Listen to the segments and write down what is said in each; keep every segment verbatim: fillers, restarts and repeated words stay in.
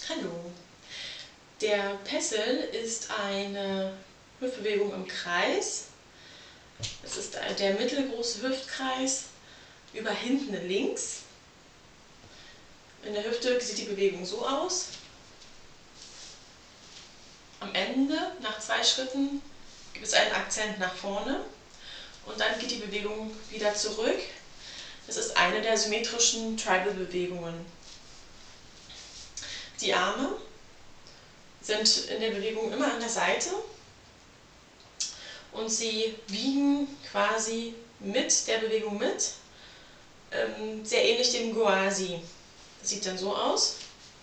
Hallo. Der Pessel ist eine Hüftbewegung im Kreis. Es ist der mittelgroße Hüftkreis über hinten links. In der Hüfte sieht die Bewegung so aus. Am Ende, nach zwei Schritten, gibt es einen Akzent nach vorne und dann geht die Bewegung wieder zurück. Das ist eine der symmetrischen Tribal-Bewegungen. Die Arme sind in der Bewegung immer an der Seite und sie wiegen quasi mit der Bewegung mit, ähm, sehr ähnlich dem Goasi. Das sieht dann so aus.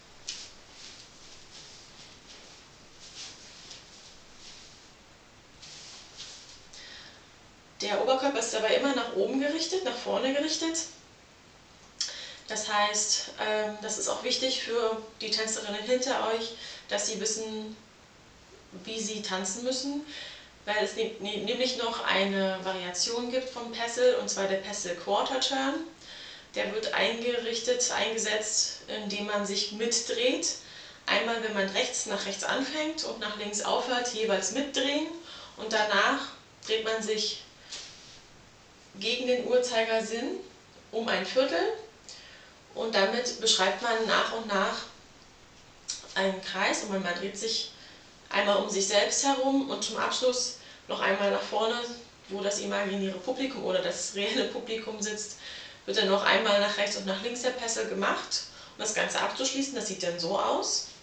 Der Oberkörper ist dabei immer nach oben gerichtet, nach vorne gerichtet. Das heißt, das ist auch wichtig für die Tänzerinnen hinter euch, dass sie wissen, wie sie tanzen müssen, weil es nämlich noch eine Variation gibt vom Pessel, und zwar der Pessel Quarter Turn. Der wird eingerichtet, eingesetzt, indem man sich mitdreht. Einmal, wenn man rechts nach rechts anfängt und nach links aufhört, jeweils mitdrehen, und danach dreht man sich gegen den Uhrzeigersinn um ein Viertel. Und damit beschreibt man nach und nach einen Kreis und man dreht sich einmal um sich selbst herum und zum Abschluss noch einmal nach vorne, wo das imaginäre Publikum oder das reelle Publikum sitzt, wird dann noch einmal nach rechts und nach links der Pessel gemacht. Um das Ganze abzuschließen, das sieht dann so aus.